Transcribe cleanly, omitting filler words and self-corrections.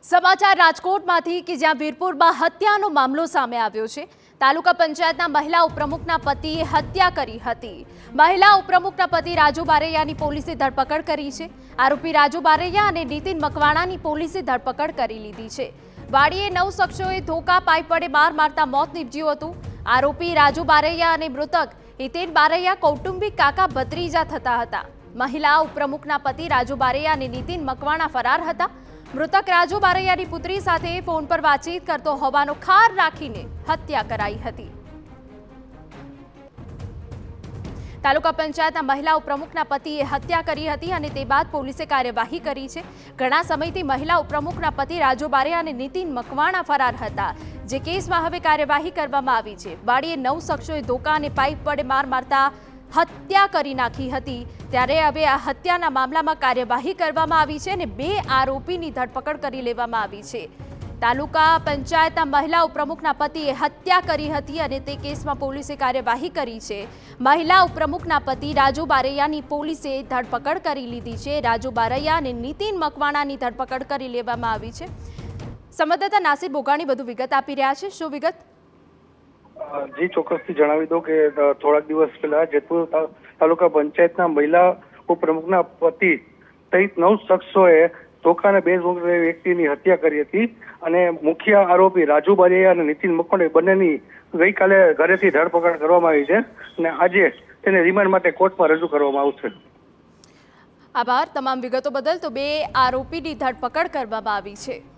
સમાચાર રાજકોટમાંથી કે જ્યાં વીરપુરમાં હત્યાનો મામલો સામે આવ્યો છે। તાલુકા પંચાયતના મહિલા ઉપપ્રમુખના પતિએ હત્યા કરી હતી। મહિલા ઉપપ્રમુખના પતિ રાજુ બારૈયાની પોલીસે ધરપકડ કરી છે। આરોપી રાજુ બારૈયા અને નીતિન મકવાણાની પોલીસે ધરપકડ કરી લીધી છે। વાડીએ 9 શખ્સોએ ધોકા પાઇપ વડે માર મારતા મોત નીપજ્યું હતું। આરોપી રાજુ બારૈયા અને મૃતક નીતિન બારૈયા કૌટુંબિક કાકા ભત્રીજા થતા હતા। મહિલા ઉપપ્રમુખના પતિ રાજુ બારૈયા અને નીતિન મકવાણા ફરાર હતા। મૃતક રાજુ બારૈયાની પુત્રી સાથે ફોન પર વાતચીત કરતો હોવાનો ખાર રાખીને હત્યા કરાઈ હતી। તાલુકા પંચાયતના મહિલા ઉપપ્રમુખના પતિએ હત્યા કરી હતી અને તે બાદ પોલીસે કાર્યવાહી કરી છે। ઘણા સમયથી મહિલા ઉપપ્રમુખના પતિ રાજુ બારૈયા અને નીતિન મકવાણા ફરાર હતા, જે કેસમાં હવે કાર્યવાહી કરવામાં આવી છે। વાડીએ 9 શખ્સોએ ધોકા અને પાઇપ વડે માર મારતા હત્યા કરી નાખી હતી। ત્યારે હવે આ હત્યાના મામલામાં કાર્યવાહી કરવામાં આવી છે અને 2 આરોપીની ધરપકડ કરી લેવામાં આવી છે। તાલુકા પંચાયતના મહિલા ઉપપ્રમુખના પતિએ હત્યા કરી હતી અને તે કેસમાં પોલીસે કાર્યવાહી કરી છે। મહિલા ઉપપ્રમુખના પતિ રાજુ બારૈયાની પોલીસે ધરપકડ કરી લીધી છે। રાજુ બારૈયા અને નીતિન મકવાણાની ધરપકડ કરી લેવામાં આવી છે। સંવાદદાતા નાસિર બોગાણી વધુ વિગત આપી રહ્યા છે। શું વિગત? જી, ચોક્કસથી જણાવી દો કે થોડાક દિવસ પહેલા જેતપુર તાલુકા પંચાયતના મહિલા ઉપપ્રમુખના પતિ સહિત 9 શખ્સોએ ધોકાના 2 વ્યક્તિની હત્યા કરી હતી અને મુખ્ય આરોપી રાજુ બારૈયા અને નીતિન મકવાણા બંનેની ગઈકાલે ઘરેથી ધરપકડ કરવામાં આવી છે અને આજે તેને રિમાન્ડ માટે કોર્ટમાં રજૂ કરવામાં આવશે। આભાર તમામ વિગતો બદલ। તો 2 આરોપીની ધરપકડ કરવામાં આવી છે।